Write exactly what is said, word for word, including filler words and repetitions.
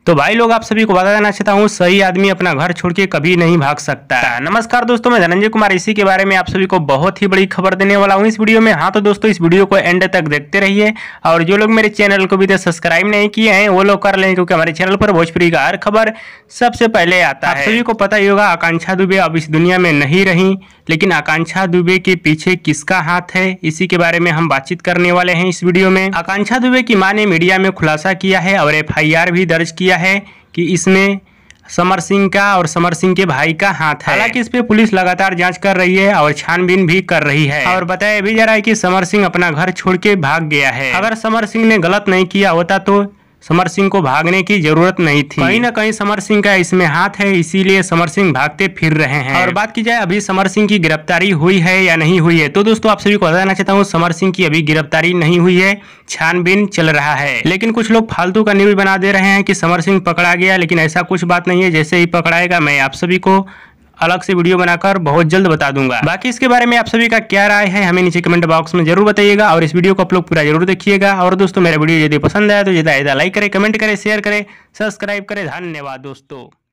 तो भाई लोग आप सभी को बता देना चाहता हूँ, सही आदमी अपना घर छोड़ के कभी नहीं भाग सकता। नमस्कार दोस्तों, मैं धनंजय कुमार इसी के बारे में आप सभी को बहुत ही बड़ी खबर देने वाला हूँ इस वीडियो में। हाँ तो दोस्तों, इस वीडियो को एंड तक देखते रहिए और जो लोग मेरे चैनल को भी तो सब्सक्राइब नहीं किए हैं वो लोग कर लें, क्योंकि हमारे चैनल पर भोजपुरी का हर खबर सबसे पहले आता है। आप सभी को पता ही होगा, आकांक्षा दुबे अब इस दुनिया में नहीं रही, लेकिन आकांक्षा दुबे के पीछे किसका हाथ है इसी के बारे में हम बातचीत करने वाले हैं इस वीडियो में। आकांक्षा दुबे की मां ने मीडिया में खुलासा किया है और एफ आई आर भी दर्ज किया है कि इसमें समर सिंह का और समर सिंह के भाई का हाथ है। हालांकि इस पे पुलिस लगातार जांच कर रही है और छानबीन भी कर रही है और बताया भी जा रहा है कि समर सिंह अपना घर छोड़ के भाग गया है। अगर समर सिंह ने गलत नहीं किया होता तो समर सिंह को भागने की जरूरत नहीं थी। कहीं ना कहीं समर सिंह का इसमें हाथ है, इसीलिए समर सिंह भागते फिर रहे हैं। और बात की जाए अभी समर सिंह की गिरफ्तारी हुई है या नहीं हुई है, तो दोस्तों आप सभी को बताना चाहता हूँ, समर सिंह की अभी गिरफ्तारी नहीं हुई है, छानबीन चल रहा है। लेकिन कुछ लोग फालतू का न्यूज बना दे रहे हैं कि समर सिंह पकड़ा गया, लेकिन ऐसा कुछ बात नहीं है। जैसे ही पकड़ाएगा मैं आप सभी को अलग से वीडियो बनाकर बहुत जल्द बता दूंगा। बाकी इसके बारे में आप सभी का क्या राय है हमें नीचे कमेंट बॉक्स में जरूर बताइएगा और इस वीडियो को आप लोग पूरा जरूर देखिएगा। और दोस्तों, मेरा वीडियो यदि पसंद आया तो ज्यादा ज्यादा लाइक करें, कमेंट करें, शेयर करें, सब्सक्राइब करें। धन्यवाद दोस्तों।